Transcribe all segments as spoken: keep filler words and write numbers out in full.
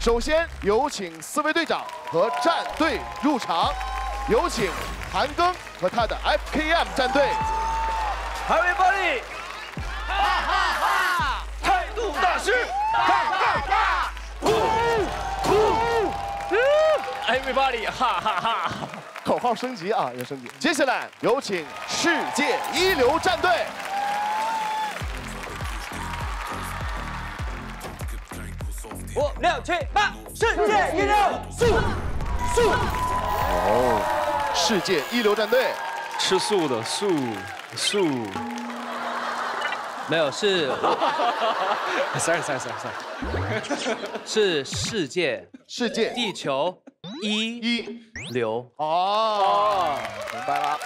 首先有请四位队长和战队入场，有请韩庚和他的 F K M 战队。 Everybody， 哈哈哈！态度大师，哈哈哈！呼呼 ！Everybody， 哈哈哈！ 口号升级啊，要升级。接下来有请世界一流战队。 五六七八，世界一流，素素。 哦，世界一流战队， 吃素的素素。 没有是 ，sorry sorry sorry sorry， 是世界世界地球一一流。 哦，明白了。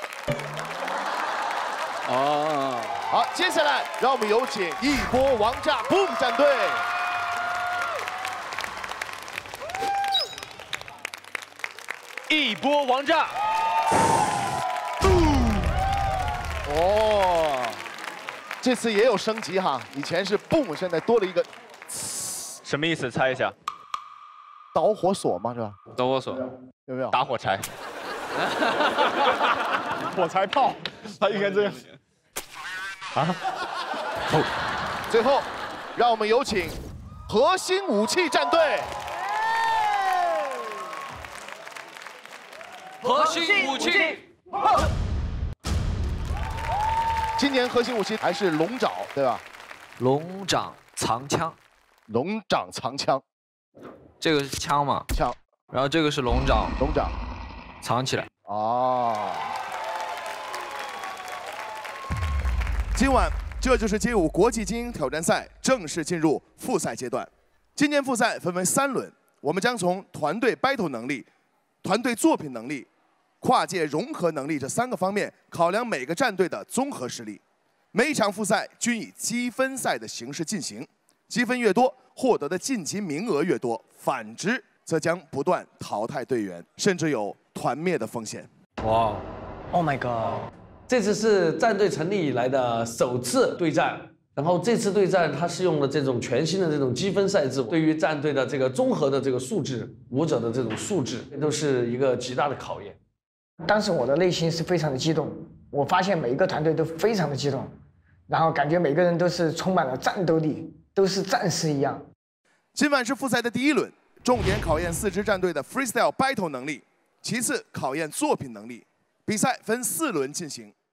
哦， 好，接下来让我们有请一波王炸 Boom 战队。 一波王炸！ 哦，这次也有升级哈，以前是 boom， 现在多了一个， 什么意思？猜一下。 导火索吗？是吧？ 导火索， 有没有？ 打火柴。火柴炮，他应该这样。啊？ 哦，最后，让我们有请核心武器战队。 核心武器， 今年核心武器还是龙爪，对吧？ 龙掌藏枪， 龙掌藏枪， 这个是枪嘛？ 枪， 然后这个是龙掌， 龙掌藏起来。 哦。今晚这就是街舞国际精英挑战赛正式进入复赛阶段。今年复赛分为三轮，我们将从团队 battle 能力、团队作品能力。 跨界融合能力这三个方面考量每个战队的综合实力，每一场复赛均以积分赛的形式进行，积分越多，获得的晋级名额越多；反之，则将不断淘汰队员，甚至有团灭的风险。 哇 ！Oh my god！ 这次是战队成立以来的首次对战，然后这次对战它是用了这种全新的这种积分赛制，对于战队的这个综合的这个素质、舞者的这种素质，都是一个极大的考验。 当时我的内心是非常的激动，我发现每一个团队都非常的激动，然后感觉每个人都是充满了战斗力，都是战士一样。 今晚是复赛的第一轮，重点考验四支战队的 freestyle battle 能力，其次考验作品能力。比赛分四轮进行。